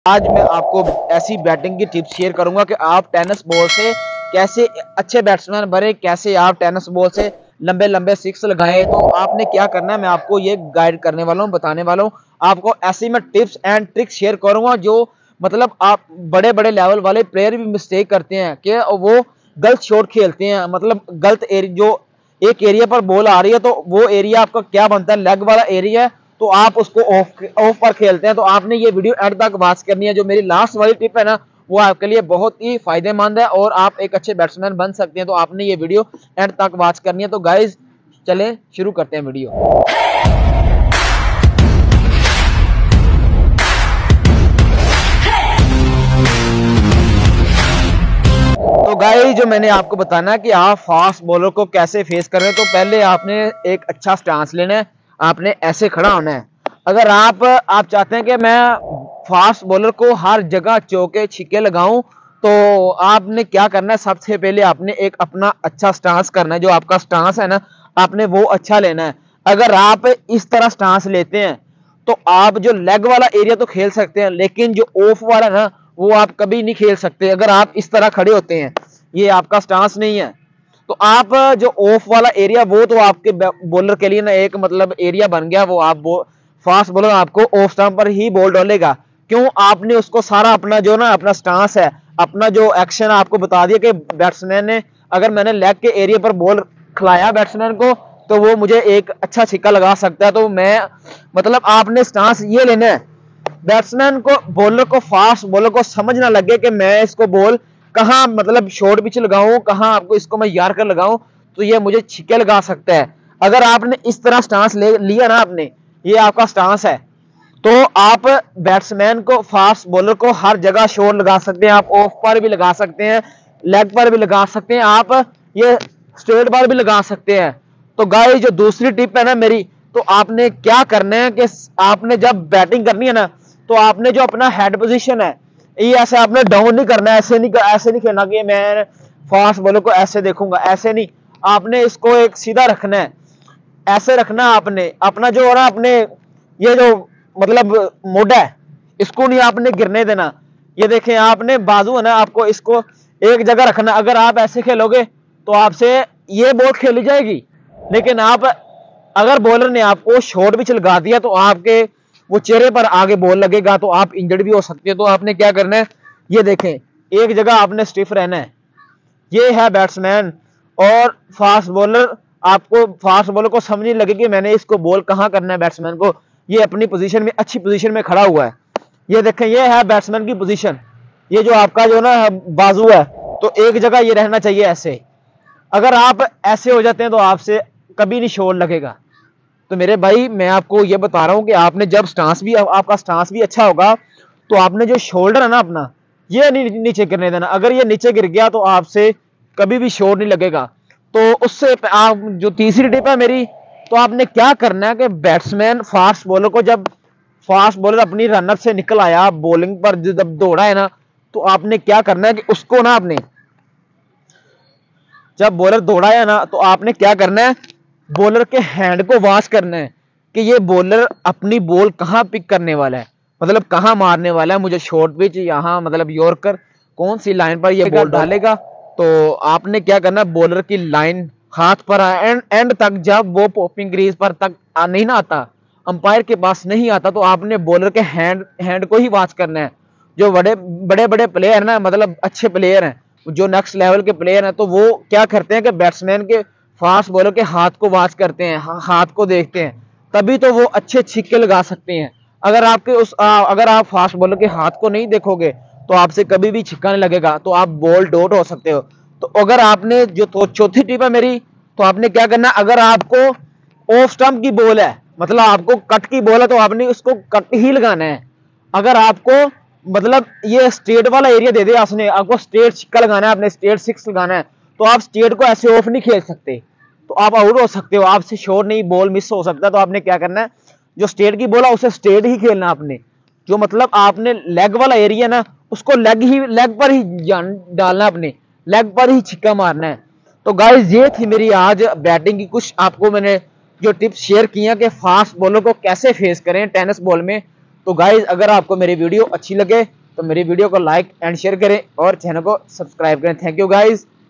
आज मैं आपको ऐसी बैटिंग की टिप्स शेयर करूंगा कि आप टेनिस बॉल से कैसे अच्छे बैट्समैन बने, कैसे आप टेनिस बॉल से लंबे लंबे सिक्स लगाएं। तो आपने क्या करना है, मैं आपको ये गाइड करने वाला हूँ, बताने वाला हूँ आपको। ऐसी मैं टिप्स एंड ट्रिक्स शेयर करूंगा जो मतलब आप बड़े बड़े लेवल वाले प्लेयर भी मिस्टेक करते हैं कि वो गलत शॉट खेलते हैं, मतलब गलत एरिया, जो एक एरिया पर बॉल आ रही है तो वो एरिया आपका क्या बनता है, लेग वाला एरिया है, तो आप उसको ऑफ पर खेलते हैं। तो आपने ये वीडियो एंड तक वॉच करनी है। जो मेरी लास्ट वाली टिप है ना, वो आपके लिए बहुत ही फायदेमंद है और आप एक अच्छे बैट्समैन बन सकते हैं। तो आपने ये वीडियो एंड तक वॉच करनी है। तो गाइज चलें शुरू करते हैं वीडियो। तो गाइस जो मैंने आपको बताना है कि आप फास्ट बॉलर को कैसे फेस कर रहे हैं, तो पहले आपने एक अच्छा स्टांस लेना है, आपने ऐसे खड़ा होना है। अगर आप चाहते हैं कि मैं फास्ट बॉलर को हर जगह चौके छिक्के लगाऊं, तो आपने क्या करना है, सबसे पहले आपने एक अपना अच्छा स्टांस करना है। जो आपका स्टांस है ना, आपने वो अच्छा लेना है। अगर आप इस तरह स्टांस लेते हैं तो आप जो लेग वाला एरिया तो खेल सकते हैं, लेकिन जो ऑफ वाला ना, वो आप कभी नहीं खेल सकते। अगर आप इस तरह खड़े होते हैं, ये आपका स्टांस नहीं है, तो आप जो ऑफ वाला एरिया, वो तो आपके बॉलर के लिए ना एक मतलब एरिया बन गया। वो आप फास्ट बॉलर आपको ऑफ स्टंप पर ही बॉल डालेगा। क्यों? आपने उसको सारा अपना जो ना अपना स्टांस है, अपना जो एक्शन आपको बता दिया कि बैट्समैन ने, अगर मैंने लेग के एरिया पर बॉल खिलाया बैट्समैन को, तो वो मुझे एक अच्छा छिक्का लगा सकता है। तो मैं मतलब आपने स्टांस ये लेना है, बैट्समैन को, बॉलर को, फास्ट बॉलर को समझ ना लगे कि मैं इसको बॉल कहाँ मतलब शॉर्ट पिच लगाऊं, कहाँ आपको इसको मैं यार्कर लगाऊं, तो ये मुझे छिक्के लगा सकता है। अगर आपने इस तरह स्टांस ले लिया ना, आपने ये आपका स्टांस है, तो आप बैट्समैन को, फास्ट बॉलर को हर जगह शॉट लगा सकते हैं। आप ऑफ पर भी लगा सकते हैं, लेग पर भी लगा सकते हैं, आप ये स्ट्रेट पर भी लगा सकते हैं। तो गाइस जो दूसरी टिप है ना मेरी, तो आपने क्या करना है कि आपने जब बैटिंग करनी है ना, तो आपने जो अपना हेड पोजीशन है, ये ऐसे आपने डाउन नहीं करना है, ऐसे नहीं खेलना कि मैं फास्ट बॉलर को ऐसे देखूंगा, ऐसे नहीं। आपने इसको एक सीधा रखना है, ऐसे रखना है। आपने अपना जो है ना, अपने ये जो मतलब मोड़ा है, इसको नहीं आपने गिरने देना। ये देखें, आपने बाजू है ना, आपको इसको एक जगह रखना। अगर आप ऐसे खेलोगे तो आपसे ये बॉल खेली जाएगी, लेकिन आप अगर बॉलर ने आपको शॉर्ट पिच लगा दिया तो आपके वो चेहरे पर आगे बॉल लगेगा, तो आप इंजर्ड भी हो सकते हैं। तो आपने क्या करना है, ये देखें, एक जगह आपने स्टिफ रहना है। ये है बैट्समैन और फास्ट बॉलर। आपको फास्ट बॉलर को समझने लगे कि मैंने इसको बॉल कहाँ करना है बैट्समैन को, ये अपनी पोजीशन में, अच्छी पोजीशन में खड़ा हुआ है। ये देखें, ये है बैट्समैन की पोजीशन। ये जो आपका जो ना बाजू है, तो एक जगह ये रहना चाहिए ऐसे। अगर आप ऐसे हो जाते हैं तो आपसे कभी नहीं शॉट लगेगा। तो मेरे भाई मैं आपको ये बता रहा हूँ कि आपने जब स्टांस भी, आपका स्टांस भी अच्छा होगा, तो आपने जो शोल्डर है ना अपना, ये नहीं नीचे गिरने देना। अगर ये नीचे गिर गया तो आपसे कभी भी शॉट नहीं लगेगा। तो उससे आप जो तीसरी टिप है मेरी, तो आपने क्या करना है कि बैट्समैन, फास्ट बॉलर को, जब फास्ट बॉलर अपनी रनर से निकल आया बॉलिंग पर, जब दौड़ा है ना, तो आपने क्या करना है कि उसको ना, आपने जब बॉलर दौड़ा है ना, तो आपने क्या करना है, बॉलर के हैंड को वॉच करना है कि ये बॉलर अपनी बॉल कहाँ पिक करने वाला है, मतलब कहाँ मारने वाला है। मुझे शॉर्ट पिच, यहाँ मतलब यॉर्कर, कौन सी लाइन पर ये बॉल डालेगा। तो आपने क्या करना है, बॉलर की लाइन हाथ पर एंड तक, जब वो पॉपिंग क्रीज पर तक नहीं ना आता, अंपायर के पास नहीं आता, तो आपने बॉलर के हैंड को ही वॉच करना है। जो बड़े बड़े प्लेयर ना, मतलब अच्छे प्लेयर हैं, जो नेक्स्ट लेवल के प्लेयर हैं, तो वो क्या करते हैं कि बैट्समैन के, फास्ट बॉलर के हाथ को वॉच करते हैं, हाथ को देखते हैं, तभी तो वो अच्छे छिक्के लगा सकते हैं। अगर आपके अगर आप फास्ट बॉलर के हाथ को नहीं देखोगे तो आपसे कभी भी छिक्का नहीं लगेगा, तो आप बॉल डॉट हो सकते हो। तो अगर आपने जो तो चौथी टिप है मेरी, तो आपने क्या करना, अगर आपको ऑफ स्टंप की बॉल है, मतलब आपको कट की बॉल है, तो आपने उसको कट ही लगाना है। अगर आपको मतलब ये स्ट्रेट वाला एरिया दे दिया उसने, आपको स्ट्रेट छिक्का लगाना है, आपने स्ट्रेट सिक्स लगाना है, तो आप स्ट्रेट को ऐसे ऑफ नहीं खेल सकते, तो आप आउट हो सकते हो, आपसे शॉट नहीं, बॉल मिस हो सकता है। तो आपने क्या करना है, जो स्ट्रेट की बॉल है उसे स्ट्रेट ही खेलना आपने। जो मतलब आपने लेग वाला एरिया ना, उसको लेग पर ही डालना, अपने लेग पर ही छिक्का मारना है। तो गाइस ये थी मेरी आज बैटिंग की कुछ आपको मैंने जो टिप्स शेयर किया कि फास्ट बॉलर को कैसे फेस करें टेनिस बॉल में। तो गाइज अगर आपको मेरी वीडियो अच्छी लगे तो मेरी वीडियो को लाइक एंड शेयर करें और चैनल को सब्सक्राइब करें। Thank you guys.